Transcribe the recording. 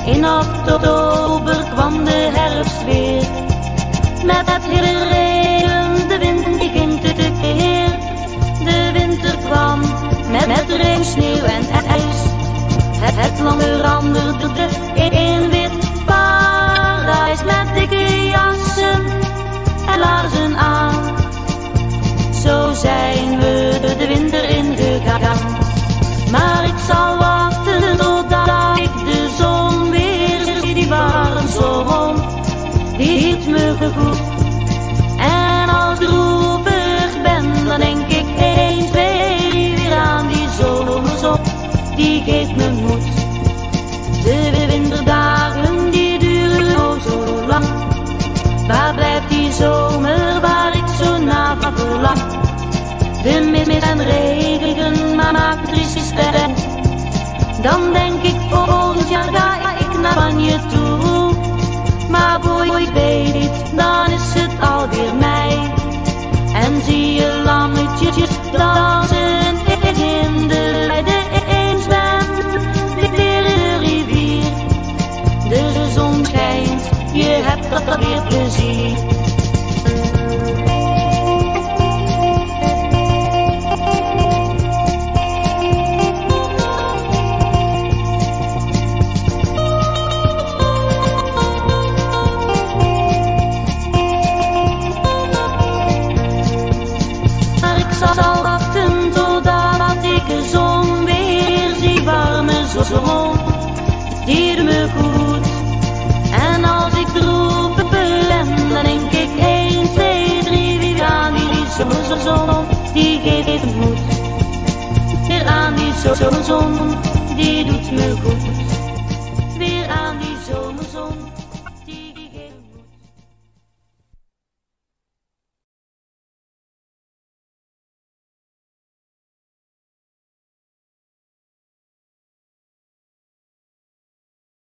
In oktober kwam de herfst weer, met het hele regen, de wind die ging te tekeer. De winter kwam met regen, sneeuw en ijs. Het land veranderde in wit paradijs, met dikke jassen en laarzen aan. Zo zijn we de winter ingegaan. Maar ik zal wachten totdat ik de zon weer zie. Die warme zon, die hield me goed. En als ik droevig ben, dan denk ik 1, 2 weer aan die zomerzon. Die geeft me moed. De winterdagen die duren oh zo lang. Waar blijft die zomer waar ik zo naar verlang? De mist en regen maakt triest en dan denk ik volgend jaar ga ik naar Spanje toe. Maar voor je weet, dan is het alweer mei. En zie je lammetjes dansen in de wei. De een zwemt weer in de rivier. De zon schijnt, je hebt dat weer plezier. Zal wachten totdat ik de zon weer zie, warme zon, die doet me goed. En als ik droevig ben, dan denk ik 1, 2, 3, weer aan die zomerzon, die geeft moed. Weer aan die zomerzon.